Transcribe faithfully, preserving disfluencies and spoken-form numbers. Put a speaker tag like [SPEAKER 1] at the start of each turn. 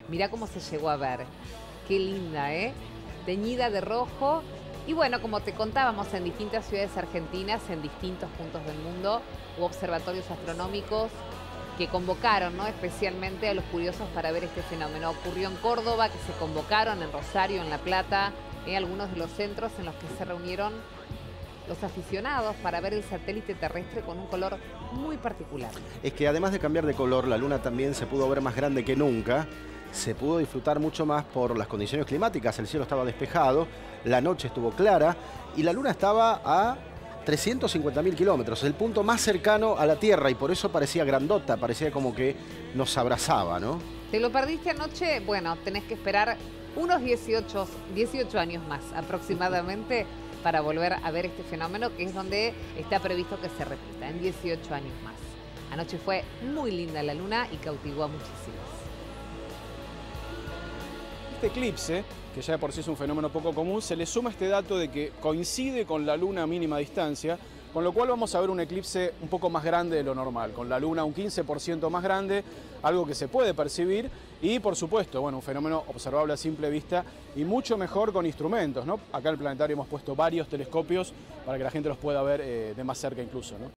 [SPEAKER 1] Mirá cómo se llegó a ver. Qué linda, ¿eh? Teñida de rojo. Y bueno, como te contábamos, en distintas ciudades argentinas, en distintos puntos del mundo, hubo observatorios astronómicos que convocaron, ¿no?, especialmente a los curiosos para ver este fenómeno. Ocurrió en Córdoba, que se convocaron, en Rosario, en La Plata, en algunos de los centros en los que se reunieron los aficionados para ver el satélite terrestre con un color muy particular.
[SPEAKER 2] Es que además de cambiar de color, la luna también se pudo ver más grande que nunca. Se pudo disfrutar mucho más por las condiciones climáticas. El cielo estaba despejado, la noche estuvo clara y la luna estaba a trescientos cincuenta mil kilómetros, el punto más cercano a la Tierra, y por eso parecía grandota, parecía como que nos abrazaba, ¿no?
[SPEAKER 1] ¿Te lo perdiste anoche? Bueno, tenés que esperar unos dieciocho, dieciocho años más aproximadamente para volver a ver este fenómeno, que es donde está previsto que se repita, en dieciocho años más. Anoche fue muy linda la luna y cautivó a muchísimos.
[SPEAKER 3] Este eclipse, que ya de por sí es un fenómeno poco común, se le suma este dato de que coincide con la luna a mínima distancia, con lo cual vamos a ver un eclipse un poco más grande de lo normal, con la luna un quince por ciento más grande, algo que se puede percibir y, por supuesto, bueno, un fenómeno observable a simple vista y mucho mejor con instrumentos, ¿no? Acá en el planetario hemos puesto varios telescopios para que la gente los pueda ver eh, de más cerca incluso, ¿no?